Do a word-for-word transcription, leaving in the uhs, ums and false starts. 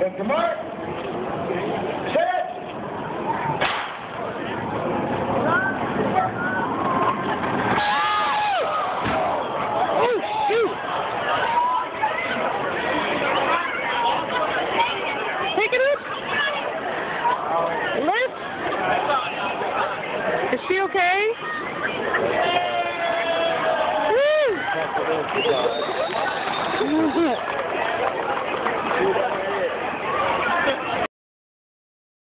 Mister Mark, set. Oh, shoot. Pick it up. Lift. Is she okay? Woo!